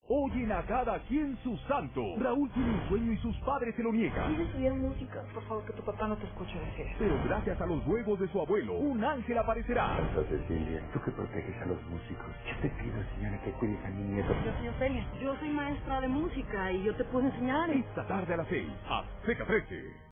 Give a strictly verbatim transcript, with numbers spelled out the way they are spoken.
Oyen a cada quien su santo. Raúl tiene un sueño y sus padres se lo niegan. ¿Quieres estudiar música? Por favor, que tu papá no te escuche decir eso. Pero gracias a los ruegos de su abuelo, un ángel aparecerá. Santa Cecilia, tú que proteges a los músicos, yo te pido, señora, que cuides a mi nieto. Yo soy Ofelia. Yo soy maestra de música y yo te puedo enseñar. Esta tarde a las seis, Azteca trece.